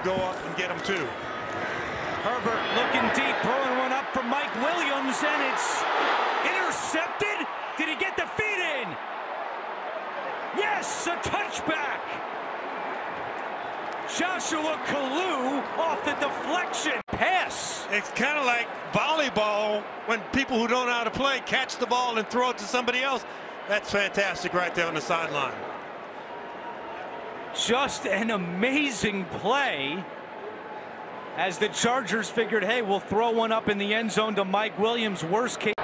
go up and get them too. Herbert looking deep, throwing one up from Mike Williams, and it's intercepted. Did he get the feet in? Yes, a touchback. Joshua Kalu off the deflection pass. It's kind of like volleyball when people who don't know how to play catch the ball and throw it to somebody else. That's fantastic right there on the sideline. Just an amazing play as the Chargers figured, hey, we'll throw one up in the end zone to Mike Williams. Worst case.